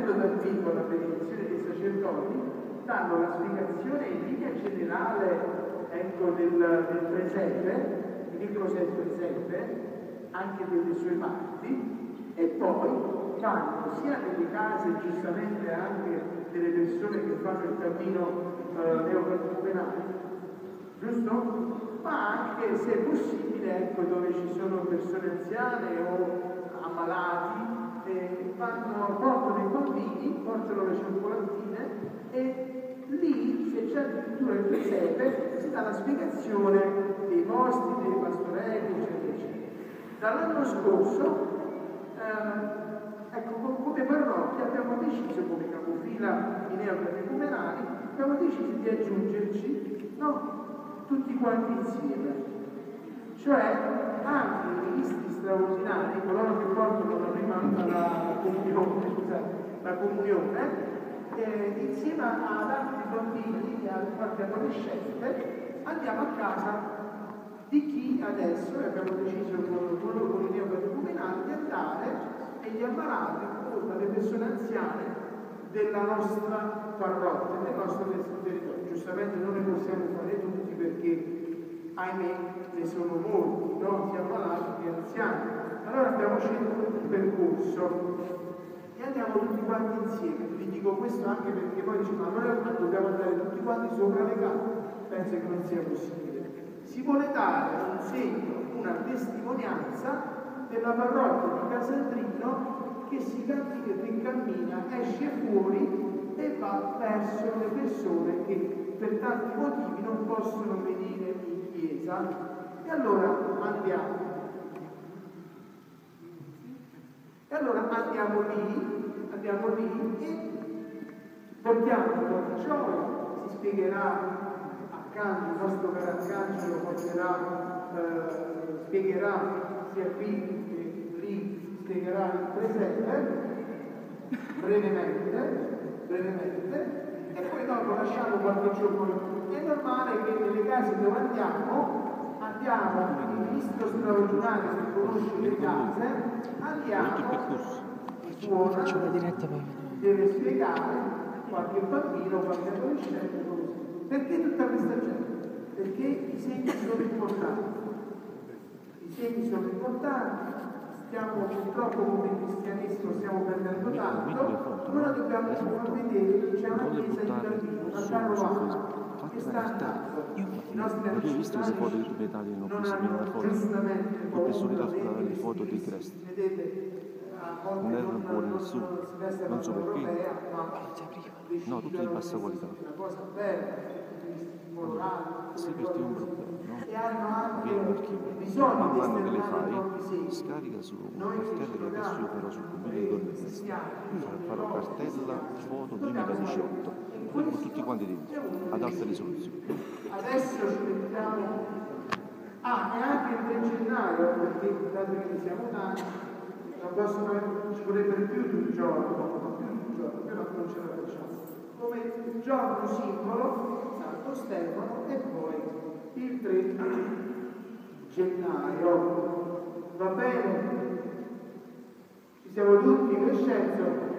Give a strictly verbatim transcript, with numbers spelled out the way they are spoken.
partendo dal vivo la benedizione dei sacerdoti, danno la spiegazione in linea generale, ecco, del, del presepe, di che cos'è il presepe, anche delle sue parti, e poi fanno sia nelle case, giustamente anche delle persone che fanno il cammino eh, neocatecumenale, giusto? Ma anche, se è possibile, ecco, dove ci sono persone anziane o ammalati, eh, vanno, portano i bambini, portano le cioccolatine e lì, se c'è addirittura il presepe, si dà la spiegazione dei posti, dei pastorelli, eccetera, eccetera. Dall'anno scorso, eh, ecco, come parrocchia abbiamo deciso, come capofila di neocatecumenali, abbiamo deciso di aggiungerci, no? Tutti quanti insieme, cioè anche i ministri straordinari, coloro che portano la prima la comunione, scusate, la comunione eh, insieme ad altri bambini e a qualche adolescente andiamo a casa di chi adesso, e abbiamo deciso con loro con i neocatecumenali, di andare agli ammalati o dalle persone anziane della nostra parrocchia, del nostro territorio. Giustamente non ne possiamo fare tutti perché, ahimè, ne sono molti, no? Sia malati che anziani. Allora abbiamo scelto un percorso e andiamo tutti quanti insieme. Vi dico questo anche perché poi diciamo, allora dobbiamo andare tutti quanti sopra le case. Penso che non sia possibile. Si vuole dare un segno, una testimonianza della parrocchia di Casandrino che si cammina, che cammina, esce fuori e va verso le persone che per tanti motivi non possono venire in chiesa. E allora andiamo. E allora andiamo lì, andiamo lì e portiamo un po' di gioia, si spiegherà accanto, il nostro caro arcangelo porterà, eh, spiegherà sia qui che lì, spiegherà il presepe brevemente, brevemente, e poi dopo lasciamo qualche giorno. È normale che nelle case dove andiamo, andiamo, il ministro straordinario che conosce le case, andiamo, suona, deve spiegare qualche bambino, qualche adolescente, così. Perché tutta questa gente? Perché i segni sono importanti. I segni sono importanti. Stiamo purtroppo come cristianesimo stiamo perdendo tanto, ora dobbiamo far vedere che c'è una chiesa in Berlino, una carovana che sta andando. I nostri amici non hanno giustamente paura le foto di Cristo. Non erano buone nessuno, non so perché. No, tutte di bassa qualità. Sì, perché è un problema, no? Vieni in archivio, man mano che le fai, scarica su una cartella che adesso io farò sul computer con me. Farò cartella foto duemiladiciotto, con tutti quanti dentro, ad alta risoluzione. Adesso ci mettiamo. Ah, e anche il tre gennaio, perché dato che siamo nati, non possono, ci vorrebbero più di un giorno, più di un giorno, però non ce la facciamo. Come il giorno simbolo, Santo Stefano, e poi il tre gennaio. Va bene? Ci siamo tutti, Crescenzo?